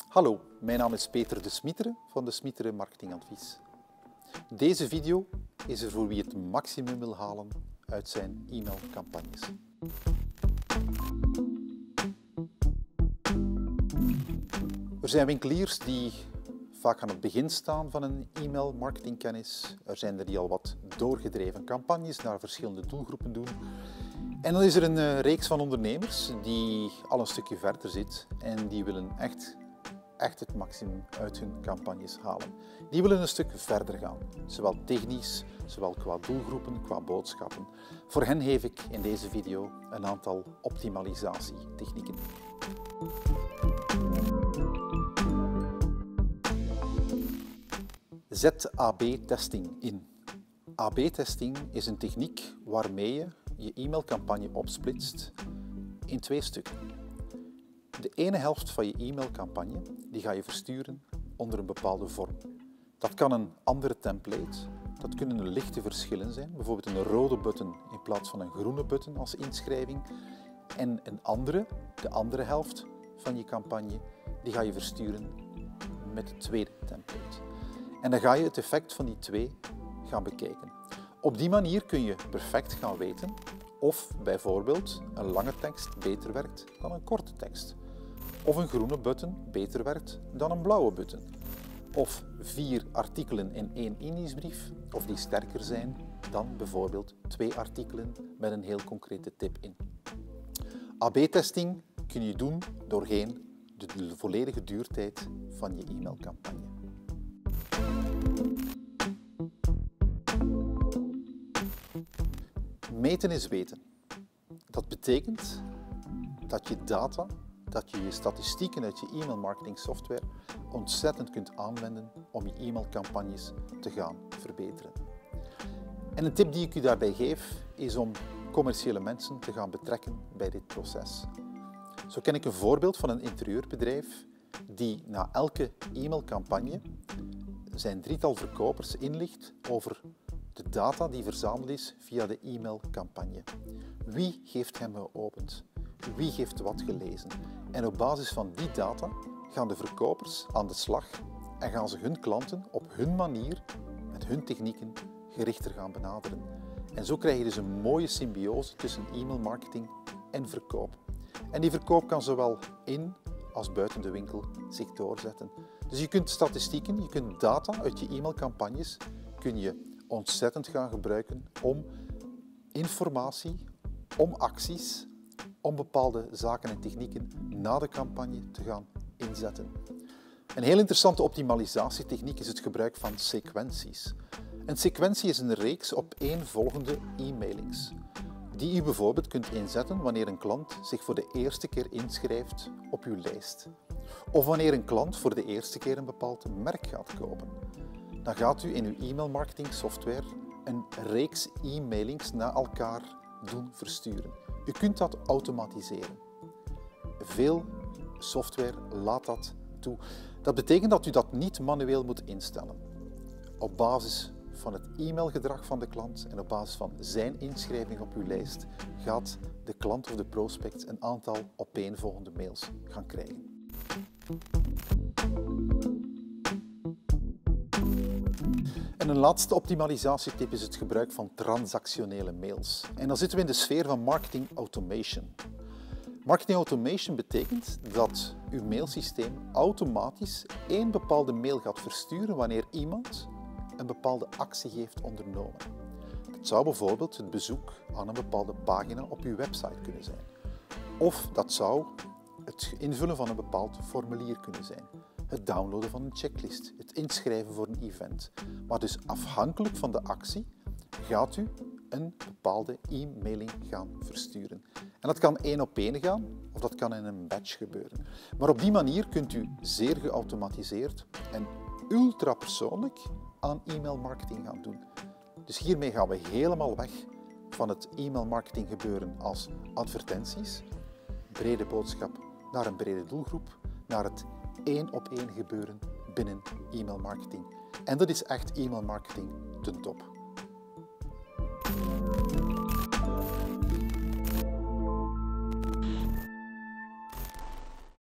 Hallo, mijn naam is Peter de Smittere van de Smittere Marketingadvies. Deze video is er voor wie het maximum wil halen uit zijn e-mailcampagnes. Er zijn winkeliers die vaak aan het begin staan van een e-mailmarketingkennis. Er zijn er die al wat doorgedreven campagnes naar verschillende doelgroepen doen. En dan is er een reeks van ondernemers die al een stukje verder zit en die willen echt het maximum uit hun campagnes halen. Die willen een stuk verder gaan, zowel technisch, zowel qua doelgroepen, qua boodschappen. Voor hen geef ik in deze video een aantal optimalisatietechnieken. Zet AB-testing in. AB-testing is een techniek waarmee je je e-mailcampagne opsplitst in twee stukken. De ene helft van je e-mailcampagne die ga je versturen onder een bepaalde vorm. Dat kan een andere template, dat kunnen lichte verschillen zijn, bijvoorbeeld een rode button in plaats van een groene button als inschrijving. En de andere helft van je campagne, die ga je versturen met de tweede template. En dan ga je het effect van die twee gaan bekijken. Op die manier kun je perfect gaan weten of bijvoorbeeld een lange tekst beter werkt dan een korte tekst. Of een groene button beter werkt dan een blauwe button. Of 4 artikelen in 1 inleesbrief, of die sterker zijn dan bijvoorbeeld 2 artikelen met een heel concrete tip in. AB-testing kun je doen doorheen de volledige duurtijd van je e-mailcampagne. Meten is weten. Dat betekent dat je data, dat je je statistieken uit je e-mailmarketing software ontzettend kunt aanwenden om je e-mailcampagnes te gaan verbeteren. En een tip die ik u daarbij geef is om commerciële mensen te gaan betrekken bij dit proces. Zo ken ik een voorbeeld van een interieurbedrijf die na elke e-mailcampagne zijn drietal verkopers inlicht over de data die verzameld is via de e-mailcampagne. Wie heeft hem geopend? Wie heeft wat gelezen? En op basis van die data gaan de verkopers aan de slag en gaan ze hun klanten op hun manier, met hun technieken, gerichter gaan benaderen. En zo krijg je dus een mooie symbiose tussen e-mailmarketing en verkoop. En die verkoop kan zowel in als buiten de winkel zich doorzetten. Dus je kunt statistieken, je kunt data uit je e-mailcampagnes kun je ontzettend gaan gebruiken om informatie, om acties, om bepaalde zaken en technieken na de campagne te gaan inzetten. Een heel interessante optimalisatietechniek is het gebruik van sequenties. Een sequentie is een reeks opeenvolgende e-mailings, die u bijvoorbeeld kunt inzetten wanneer een klant zich voor de eerste keer inschrijft op uw lijst. Of wanneer een klant voor de eerste keer een bepaald merk gaat kopen. Dan gaat u in uw e-mailmarketing software een reeks e-mailings na elkaar doen versturen. U kunt dat automatiseren. Veel software laat dat toe. Dat betekent dat u dat niet manueel moet instellen. Op basis van het e-mailgedrag van de klant en op basis van zijn inschrijving op uw lijst gaat de klant of de prospect een aantal opeenvolgende mails gaan krijgen. En een laatste optimalisatietip is het gebruik van transactionele mails. En dan zitten we in de sfeer van marketing automation. Marketing automation betekent dat uw mailsysteem automatisch één bepaalde mail gaat versturen wanneer iemand een bepaalde actie heeft ondernomen. Dat zou bijvoorbeeld het bezoek aan een bepaalde pagina op uw website kunnen zijn. Of dat zou het invullen van een bepaald formulier kunnen zijn. Het downloaden van een checklist, het inschrijven voor een event. Maar dus afhankelijk van de actie gaat u een bepaalde e-mailing gaan versturen. En dat kan 1 op 1 gaan of dat kan in een batch gebeuren. Maar op die manier kunt u zeer geautomatiseerd en ultra persoonlijk aan e-mailmarketing gaan doen. Dus hiermee gaan we helemaal weg van het e-mailmarketing gebeuren als advertenties, brede boodschap naar een brede doelgroep, naar het 1 op 1 gebeuren binnen e-mailmarketing. En dat is echt e-mailmarketing ten top.